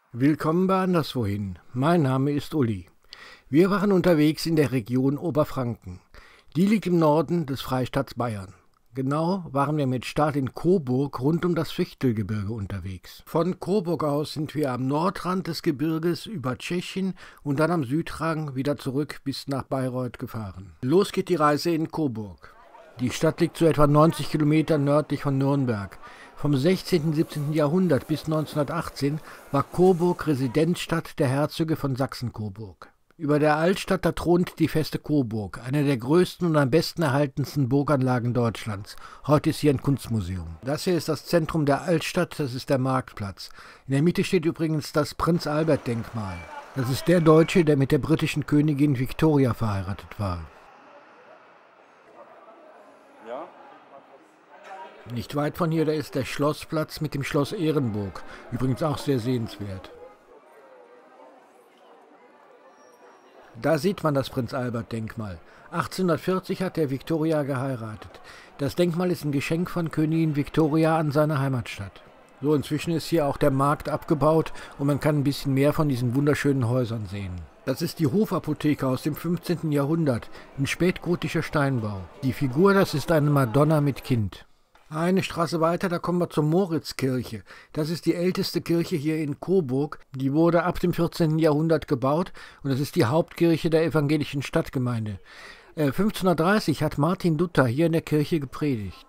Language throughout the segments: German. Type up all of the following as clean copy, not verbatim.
Willkommen bei Anderswohin. Mein Name ist Uli. Wir waren unterwegs in der Region Oberfranken. Die liegt im Norden des Freistaats Bayern. Genau waren wir mit Start in Coburg rund um das Fichtelgebirge unterwegs. Von Coburg aus sind wir am Nordrand des Gebirges über Tschechien und dann am Südrand wieder zurück bis nach Bayreuth gefahren. Los geht die Reise in Coburg. Die Stadt liegt so etwa 90 Kilometer nördlich von Nürnberg. Vom 16. und 17. Jahrhundert bis 1918 war Coburg Residenzstadt der Herzöge von Sachsen-Coburg. Über der Altstadt da thront die Feste Coburg, eine der größten und am besten erhaltensten Burganlagen Deutschlands. Heute ist hier ein Kunstmuseum. Das hier ist das Zentrum der Altstadt, das ist der Marktplatz. In der Mitte steht übrigens das Prinz-Albert-Denkmal. Das ist der Deutsche, der mit der britischen Königin Victoria verheiratet war. Nicht weit von hier, da ist der Schlossplatz mit dem Schloss Ehrenburg, übrigens auch sehr sehenswert. Da sieht man das Prinz-Albert-Denkmal. 1840 hat der Victoria geheiratet. Das Denkmal ist ein Geschenk von Königin Victoria an seine Heimatstadt. So, inzwischen ist hier auch der Markt abgebaut und man kann ein bisschen mehr von diesen wunderschönen Häusern sehen. Das ist die Hofapotheke aus dem 15. Jahrhundert, ein spätgotischer Steinbau. Die Figur, das ist eine Madonna mit Kind. Eine Straße weiter, da kommen wir zur Moritzkirche. Das ist die älteste Kirche hier in Coburg. Die wurde ab dem 14. Jahrhundert gebaut und das ist die Hauptkirche der evangelischen Stadtgemeinde. 1530 hat Martin Luther hier in der Kirche gepredigt.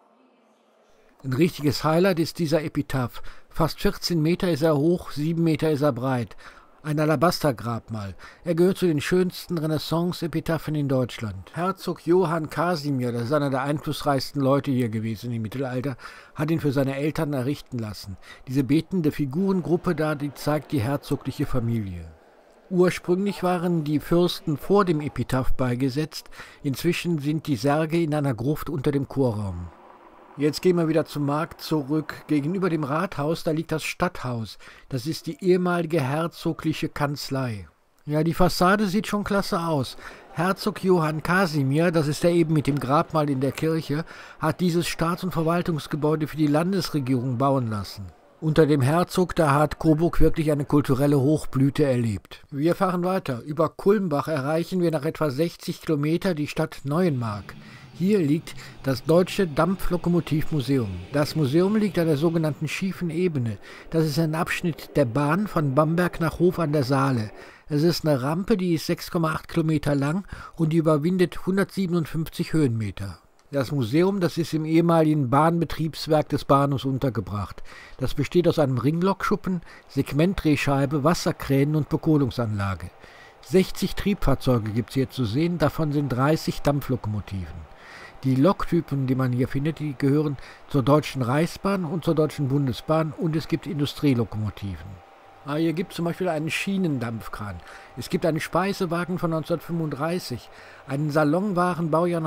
Ein richtiges Highlight ist dieser Epitaph. Fast 14 Meter ist er hoch, 7 Meter ist er breit. Ein Alabastergrabmal. Er gehört zu den schönsten Renaissance-Epitaphen in Deutschland. Herzog Johann Kasimir, das ist einer der einflussreichsten Leute hier gewesen im Mittelalter, hat ihn für seine Eltern errichten lassen. Diese betende Figurengruppe da, die zeigt die herzogliche Familie. Ursprünglich waren die Fürsten vor dem Epitaph beigesetzt, inzwischen sind die Särge in einer Gruft unter dem Chorraum. Jetzt gehen wir wieder zum Markt zurück. Gegenüber dem Rathaus, da liegt das Stadthaus. Das ist die ehemalige herzogliche Kanzlei. Ja, die Fassade sieht schon klasse aus. Herzog Johann Kasimir, das ist der eben mit dem Grabmal in der Kirche, hat dieses Staats- und Verwaltungsgebäude für die Landesregierung bauen lassen. Unter dem Herzog, da hat Coburg wirklich eine kulturelle Hochblüte erlebt. Wir fahren weiter. Über Kulmbach erreichen wir nach etwa 60 Kilometer die Stadt Neuenmark. Hier liegt das Deutsche Dampflokomotivmuseum. Das Museum liegt an der sogenannten schiefen Ebene. Das ist ein Abschnitt der Bahn von Bamberg nach Hof an der Saale. Es ist eine Rampe, die ist 6,8 Kilometer lang und die überwindet 157 Höhenmeter. Das Museum, das ist im ehemaligen Bahnbetriebswerk des Bahnhofs untergebracht. Das besteht aus einem Ringlokschuppen, Segmentdrehscheibe, Wasserkränen und Bekohlungsanlage. 60 Triebfahrzeuge gibt es hier zu sehen, davon sind 30 Dampflokomotiven. Die Loktypen, die man hier findet, die gehören zur Deutschen Reichsbahn und zur Deutschen Bundesbahn und es gibt Industrielokomotiven. Hier gibt es zum Beispiel einen Schienendampfkran. Es gibt einen Speisewagen von 1935, einen Salonwagen Baujahr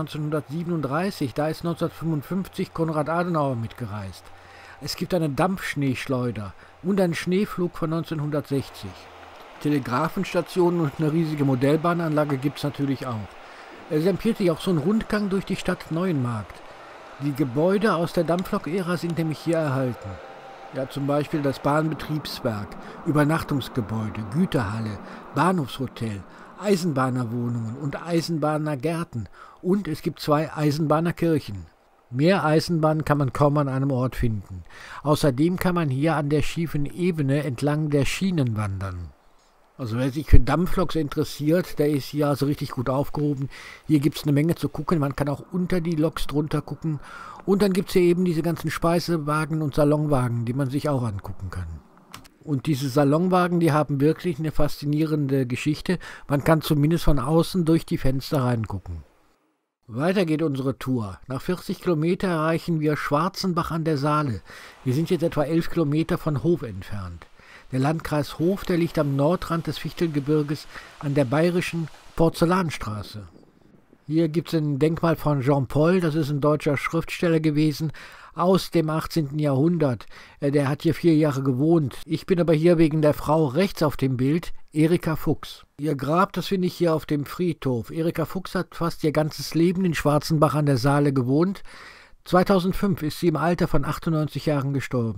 1937, da ist 1955 Konrad Adenauer mitgereist. Es gibt eine Dampfschneeschleuder und einen Schneeflug von 1960. Telegrafenstationen und eine riesige Modellbahnanlage gibt es natürlich auch. Es empfiehlt sich auch so ein Rundgang durch die Stadt Neuenmarkt. Die Gebäude aus der Dampflok-Ära sind nämlich hier erhalten. Ja, zum Beispiel das Bahnbetriebswerk, Übernachtungsgebäude, Güterhalle, Bahnhofshotel, Eisenbahnerwohnungen und Eisenbahnergärten. Und es gibt 2 Eisenbahnerkirchen. Mehr Eisenbahnen kann man kaum an einem Ort finden. Außerdem kann man hier an der schiefen Ebene entlang der Schienen wandern. Also wer sich für Dampfloks interessiert, der ist hier also richtig gut aufgehoben. Hier gibt es eine Menge zu gucken, man kann auch unter die Loks drunter gucken. Und dann gibt es hier eben diese ganzen Speisewagen und Salonwagen, die man sich auch angucken kann. Und diese Salonwagen, die haben wirklich eine faszinierende Geschichte. Man kann zumindest von außen durch die Fenster reingucken. Weiter geht unsere Tour. Nach 40 Kilometer erreichen wir Schwarzenbach an der Saale. Wir sind jetzt etwa 11 Kilometer von Hof entfernt. Der Landkreis Hof, der liegt am Nordrand des Fichtelgebirges an der bayerischen Porzellanstraße. Hier gibt es ein Denkmal von Jean Paul, das ist ein deutscher Schriftsteller gewesen, aus dem 18. Jahrhundert. Der hat hier 4 Jahre gewohnt. Ich bin aber hier wegen der Frau rechts auf dem Bild, Erika Fuchs. Ihr Grab, das finde ich hier auf dem Friedhof. Erika Fuchs hat fast ihr ganzes Leben in Schwarzenbach an der Saale gewohnt. 2005 ist sie im Alter von 98 Jahren gestorben.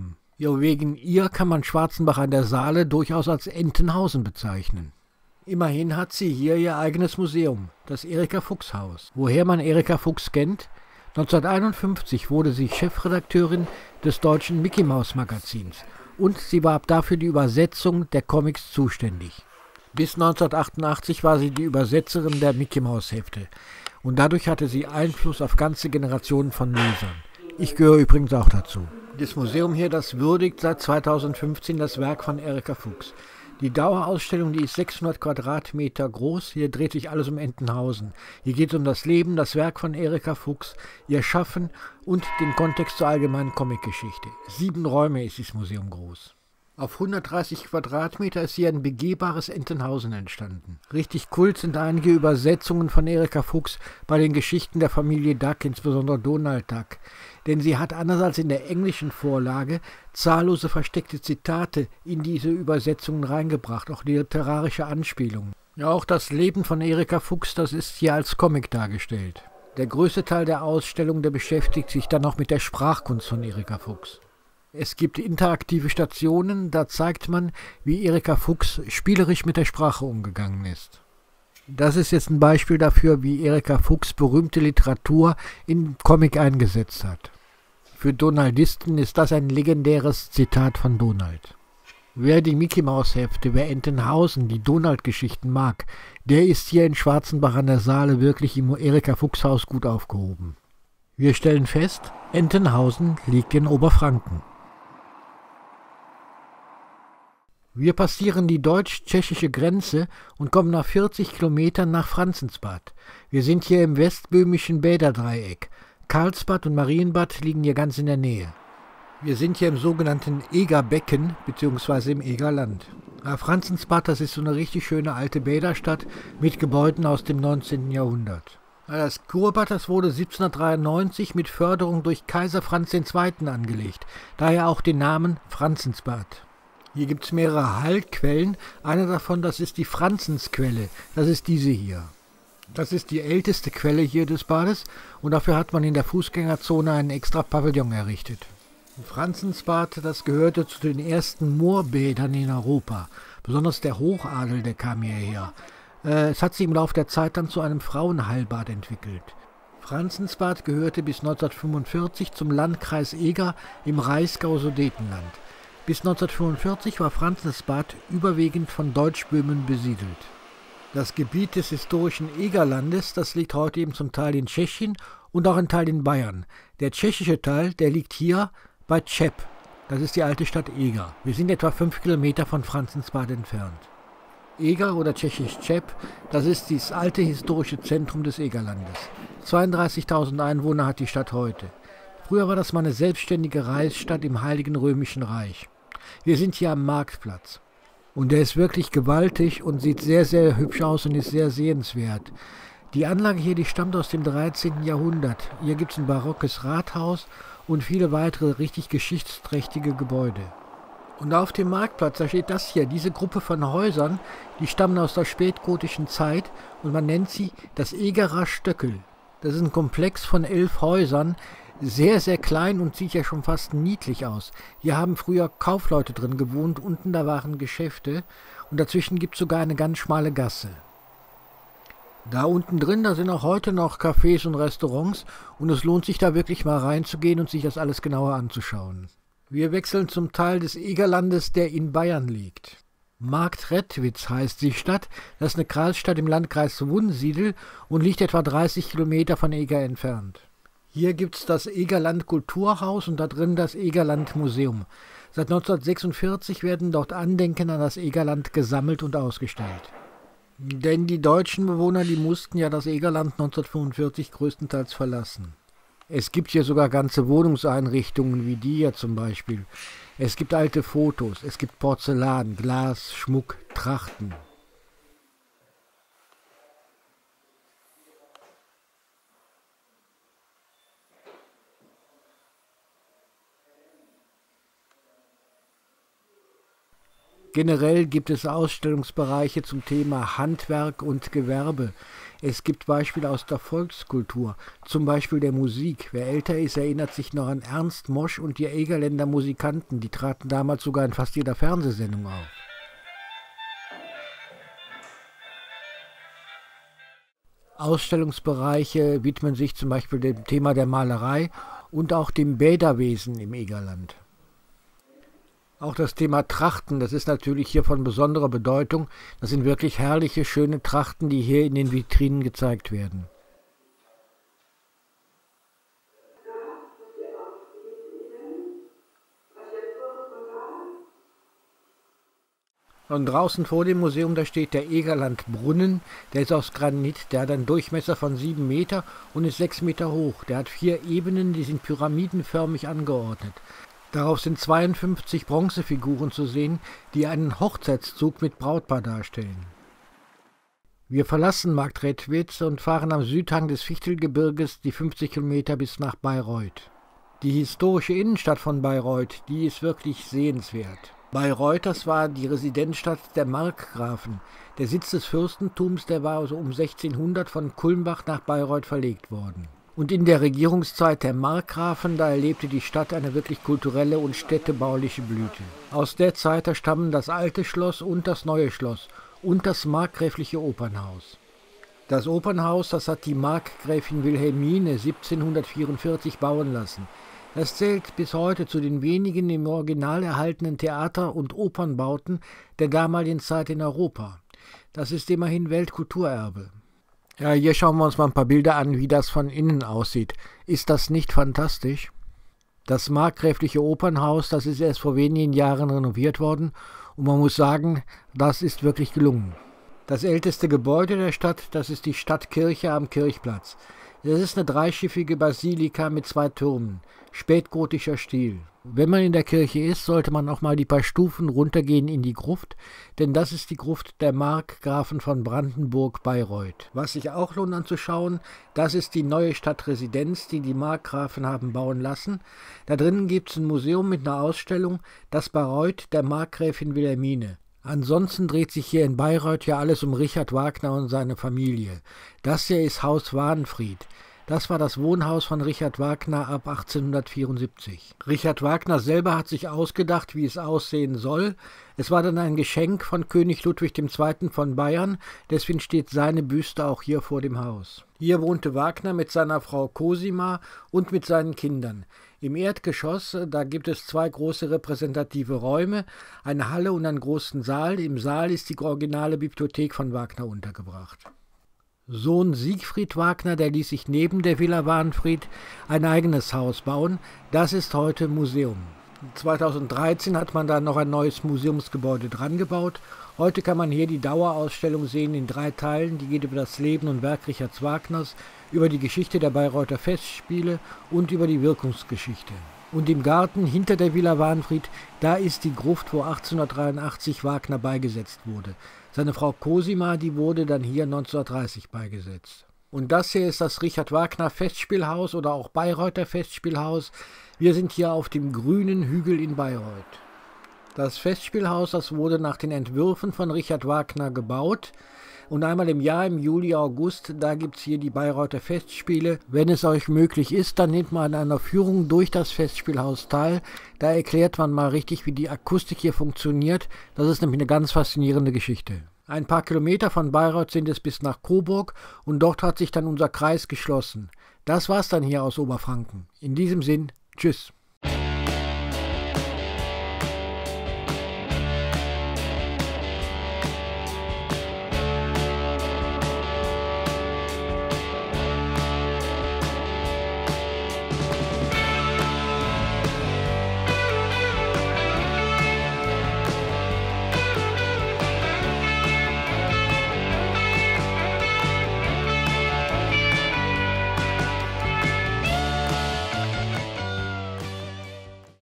Ja, wegen ihr kann man Schwarzenbach an der Saale durchaus als Entenhausen bezeichnen. Immerhin hat sie hier ihr eigenes Museum, das Erika-Fuchs-Haus. Woher man Erika Fuchs kennt? 1951 wurde sie Chefredakteurin des deutschen Mickey-Maus-Magazins und sie war dafür die Übersetzung der Comics zuständig. Bis 1988 war sie die Übersetzerin der Mickey-Maus-Hefte und dadurch hatte sie Einfluss auf ganze Generationen von Lesern. Ich gehöre übrigens auch dazu. Das Museum hier, das würdigt seit 2015 das Werk von Erika Fuchs. Die Dauerausstellung, die ist 600 Quadratmeter groß. Hier dreht sich alles um Entenhausen. Hier geht es um das Leben, das Werk von Erika Fuchs, ihr Schaffen und den Kontext zur allgemeinen Comicgeschichte. 7 Räume ist dieses Museum groß. Auf 130 Quadratmeter ist hier ein begehbares Entenhausen entstanden. Richtig kult sind einige Übersetzungen von Erika Fuchs bei den Geschichten der Familie Duck, insbesondere Donald Duck. Denn sie hat anders als in der englischen Vorlage zahllose versteckte Zitate in diese Übersetzungen reingebracht, auch literarische Anspielungen. Ja, auch das Leben von Erika Fuchs, das ist hier als Comic dargestellt. Der größte Teil der Ausstellung, der beschäftigt sich dann noch mit der Sprachkunst von Erika Fuchs. Es gibt interaktive Stationen, da zeigt man, wie Erika Fuchs spielerisch mit der Sprache umgegangen ist. Das ist jetzt ein Beispiel dafür, wie Erika Fuchs berühmte Literatur in Comic eingesetzt hat. Für Donaldisten ist das ein legendäres Zitat von Donald. Wer die Mickey-Maus-Hefte, wer Entenhausen, die Donald-Geschichten mag, der ist hier in Schwarzenbach an der Saale wirklich im Erika-Fuchs-Haus gut aufgehoben. Wir stellen fest, Entenhausen liegt in Oberfranken. Wir passieren die deutsch-tschechische Grenze und kommen nach 40 Kilometern nach Franzensbad. Wir sind hier im westböhmischen Bäderdreieck. Karlsbad und Marienbad liegen hier ganz in der Nähe. Wir sind hier im sogenannten Egerbecken bzw. im Egerland. Franzensbad, das ist so eine richtig schöne alte Bäderstadt mit Gebäuden aus dem 19. Jahrhundert. Das Kurbad, das wurde 1793 mit Förderung durch Kaiser Franz II. Angelegt, daher auch den Namen Franzensbad. Hier gibt es mehrere Heilquellen. Eine davon, das ist die Franzensquelle. Das ist diese hier. Das ist die älteste Quelle hier des Bades und dafür hat man in der Fußgängerzone einen extra Pavillon errichtet. Franzensbad, das gehörte zu den ersten Moorbädern in Europa. Besonders der Hochadel, der kam hierher. Es hat sich im Laufe der Zeit dann zu einem Frauenheilbad entwickelt. Franzensbad gehörte bis 1945 zum Landkreis Eger im Reichsgau-Sudetenland. Bis 1945 war Franzensbad überwiegend von Deutschböhmen besiedelt. Das Gebiet des historischen Egerlandes, das liegt heute eben zum Teil in Tschechien und auch ein Teil in Bayern. Der tschechische Teil, der liegt hier bei Cheb. Das ist die alte Stadt Eger. Wir sind etwa 5 Kilometer von Franzensbad entfernt. Eger oder tschechisch Cheb, das ist das alte historische Zentrum des Egerlandes. 32.000 Einwohner hat die Stadt heute. Früher war das mal eine selbstständige Reichsstadt im Heiligen Römischen Reich. Wir sind hier am Marktplatz. Und der ist wirklich gewaltig und sieht sehr, sehr hübsch aus und ist sehr sehenswert. Die Anlage hier, die stammt aus dem 13. Jahrhundert. Hier gibt es ein barockes Rathaus und viele weitere richtig geschichtsträchtige Gebäude. Und auf dem Marktplatz, da steht das hier, diese Gruppe von Häusern, die stammen aus der spätgotischen Zeit und man nennt sie das Egerer Stöckel. Das ist ein Komplex von 11 Häusern, sehr, sehr klein und sieht ja schon fast niedlich aus. Hier haben früher Kaufleute drin gewohnt, unten da waren Geschäfte und dazwischen gibt es sogar eine ganz schmale Gasse. Da unten drin, da sind auch heute noch Cafés und Restaurants und es lohnt sich da wirklich mal reinzugehen und sich das alles genauer anzuschauen. Wir wechseln zum Teil des Egerlandes, der in Bayern liegt. Marktredwitz heißt die Stadt, das ist eine Kreisstadt im Landkreis Wunsiedel und liegt etwa 30 Kilometer von Eger entfernt. Hier gibt es das Egerland Kulturhaus und da drin das Egerland Museum. Seit 1946 werden dort Andenken an das Egerland gesammelt und ausgestellt. Denn die deutschen Bewohner, die mussten ja das Egerland 1945 größtenteils verlassen. Es gibt hier sogar ganze Wohnungseinrichtungen wie die hier zum Beispiel. Es gibt alte Fotos, es gibt Porzellan, Glas, Schmuck, Trachten. Generell gibt es Ausstellungsbereiche zum Thema Handwerk und Gewerbe. Es gibt Beispiele aus der Volkskultur, zum Beispiel der Musik. Wer älter ist, erinnert sich noch an Ernst Mosch und die Egerländer Musikanten. Die traten damals sogar in fast jeder Fernsehsendung auf. Ausstellungsbereiche widmen sich zum Beispiel dem Thema der Malerei und auch dem Bäderwesen im Egerland. Auch das Thema Trachten, das ist natürlich hier von besonderer Bedeutung. Das sind wirklich herrliche, schöne Trachten, die hier in den Vitrinen gezeigt werden. Und draußen vor dem Museum, da steht der Egerlandbrunnen. Der ist aus Granit, der hat einen Durchmesser von 7 Meter und ist 6 Meter hoch. Der hat 4 Ebenen, die sind pyramidenförmig angeordnet. Darauf sind 52 Bronzefiguren zu sehen, die einen Hochzeitszug mit Brautpaar darstellen. Wir verlassen Marktredwitz und fahren am Südhang des Fichtelgebirges die 50 Kilometer bis nach Bayreuth. Die historische Innenstadt von Bayreuth, die ist wirklich sehenswert. Bayreuth, das war die Residenzstadt der Markgrafen. Der Sitz des Fürstentums, der war also um 1600 von Kulmbach nach Bayreuth verlegt worden. Und in der Regierungszeit der Markgrafen, da erlebte die Stadt eine wirklich kulturelle und städtebauliche Blüte. Aus der Zeit, da stammen das alte Schloss und das neue Schloss und das markgräfliche Opernhaus. Das Opernhaus, das hat die Markgräfin Wilhelmine 1744 bauen lassen. Das zählt bis heute zu den wenigen im Original erhaltenen Theater- und Opernbauten der damaligen Zeit in Europa. Das ist immerhin Weltkulturerbe. Ja, hier schauen wir uns mal ein paar Bilder an, wie das von innen aussieht. Ist das nicht fantastisch? Das markgräfliche Opernhaus, das ist erst vor wenigen Jahren renoviert worden und man muss sagen, das ist wirklich gelungen. Das älteste Gebäude der Stadt, das ist die Stadtkirche am Kirchplatz. Das ist eine dreischiffige Basilika mit 2 Türmen, spätgotischer Stil. Wenn man in der Kirche ist, sollte man auch mal die paar Stufen runtergehen in die Gruft, denn das ist die Gruft der Markgrafen von Brandenburg-Bayreuth. Was sich auch lohnt anzuschauen, das ist die neue Stadtresidenz, die die Markgrafen haben bauen lassen. Da drinnen gibt es ein Museum mit einer Ausstellung, das Bayreuth der Markgräfin Wilhelmine. Ansonsten dreht sich hier in Bayreuth ja alles um Richard Wagner und seine Familie. Das hier ist Haus Wahnfried. Das war das Wohnhaus von Richard Wagner ab 1874. Richard Wagner selber hat sich ausgedacht, wie es aussehen soll. Es war dann ein Geschenk von König Ludwig II. Von Bayern, deswegen steht seine Büste auch hier vor dem Haus. Hier wohnte Wagner mit seiner Frau Cosima und mit seinen Kindern. Im Erdgeschoss, da gibt es 2 große repräsentative Räume, eine Halle und einen großen Saal. Im Saal ist die originale Bibliothek von Wagner untergebracht. Sohn Siegfried Wagner, der ließ sich neben der Villa Wahnfried ein eigenes Haus bauen. Das ist heute Museum. 2013 hat man da noch ein neues Museumsgebäude dran gebaut. Heute kann man hier die Dauerausstellung sehen in 3 Teilen. Die geht über das Leben und Werk Richards Wagners, über die Geschichte der Bayreuther Festspiele und über die Wirkungsgeschichte. Und im Garten hinter der Villa Wahnfried, da ist die Gruft, wo 1883 Wagner beigesetzt wurde. Seine Frau Cosima, die wurde dann hier 1930 beigesetzt. Und das hier ist das Richard Wagner Festspielhaus oder auch Bayreuther Festspielhaus. Wir sind hier auf dem grünen Hügel in Bayreuth. Das Festspielhaus, das wurde nach den Entwürfen von Richard Wagner gebaut. Und einmal im Jahr, im Juli, August, da gibt es hier die Bayreuther Festspiele. Wenn es euch möglich ist, dann nehmt mal an einer Führung durch das Festspielhaus teil. Da erklärt man mal richtig, wie die Akustik hier funktioniert. Das ist nämlich eine ganz faszinierende Geschichte. Ein paar Kilometer von Bayreuth sind es bis nach Coburg und dort hat sich dann unser Kreis geschlossen. Das war's dann hier aus Oberfranken. In diesem Sinn, tschüss.